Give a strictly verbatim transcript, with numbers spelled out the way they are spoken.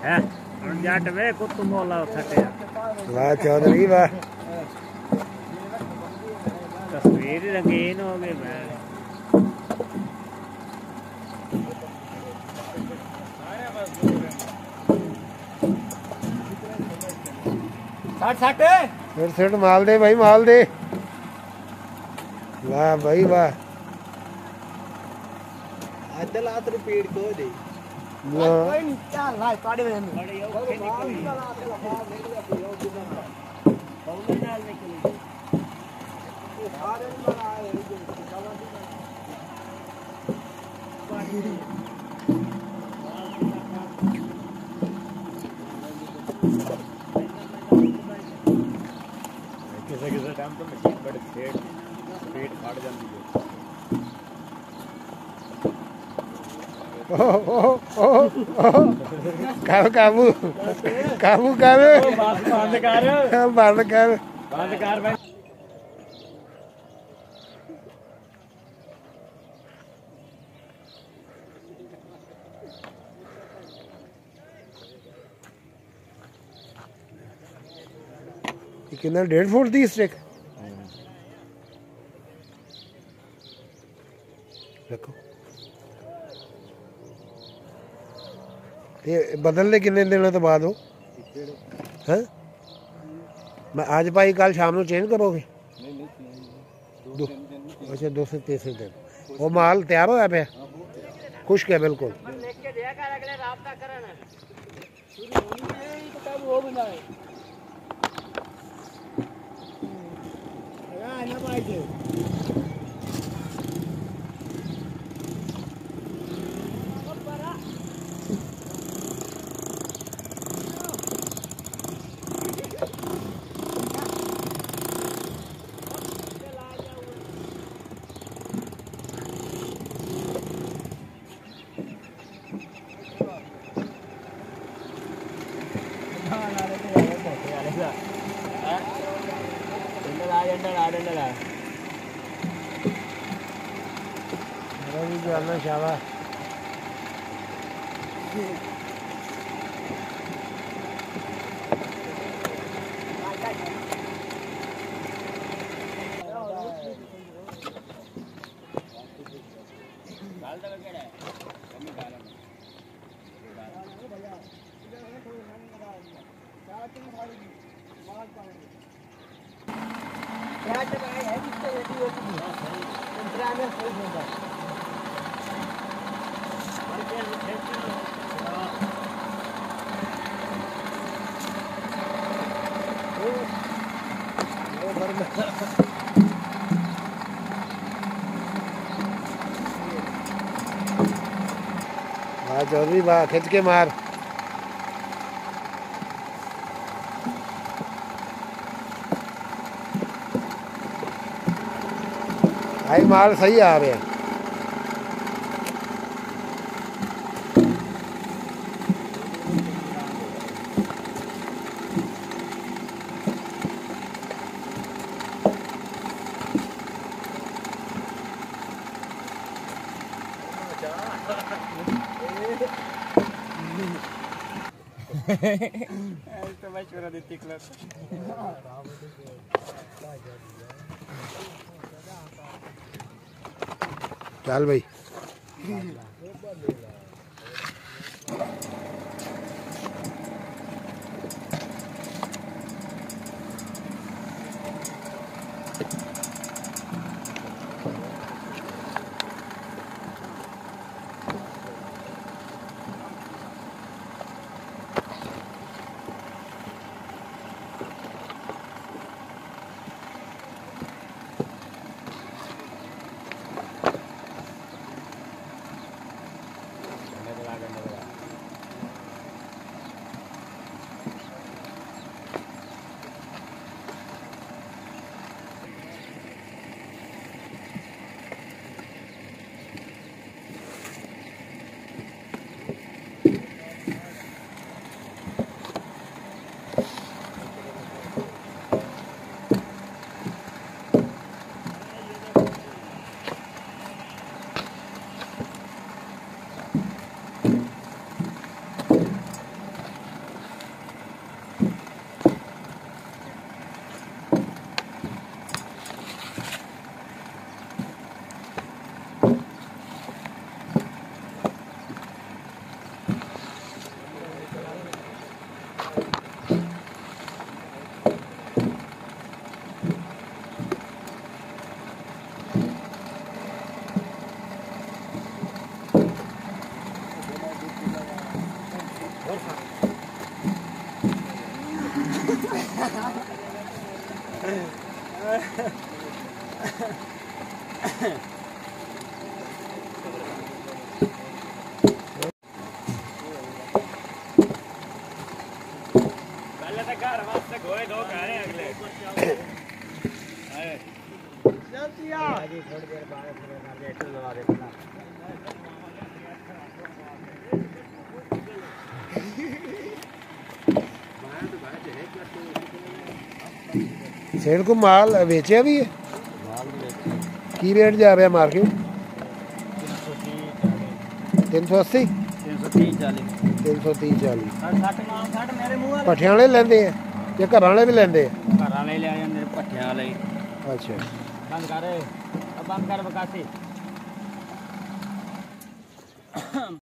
है जट वे कुत्तू मोला थटे वाह चौधरी वाह तस्वीर रंगीन हो गई मैं साठ साठ फिर सिट माल दे भाई माल दे वाह भाई वाह अदल आत रिपीट को दे वाह कोई नहीं चल लाए पाड़े में बड़े औखे निकली बौले नाल निकली सारे बना है किसी किसी टाइम तो मशीन बड़े स्पीड स्पीड फाड़ जाती है काबू काबू काबू काबू बंद कर बंद कर बंद कर भाई कितना डेढ़ फुट दी स्टिक रखो ये बदलने कितने दिनों तो बाद हो हैं मैं आज पाई कल शाम को चेंज करोगे दो अच्छा दो से तीसरे दिन वो माल तैयार होया पे खुश्क है बिल्कुल शाबाश वाह चौधरी वाह खिंच के मार भाई माल सही आ रहे हैं तो मैं चुरा देती क्लब चल भाई पहले तो घर वास्ते गोए दो कह रहे हैं अगले जल्दी आ आगे थोड़ी देर बाद फिर रेट लगा देना सेठ को माल बेचा भी है की रेट जा रहा है मार्केट तीन सौ अस्सी तीन सौ तीस चालीस तीन सौ तीस चालीस सठ माल सठ मेरे मुंह पट्ठियां वाले लेंदे है या घर वाले भी लेंदे है घर वाले ले आए मेरे पट्ठियां वाले अच्छा बंद कर अब बंद कर बकासी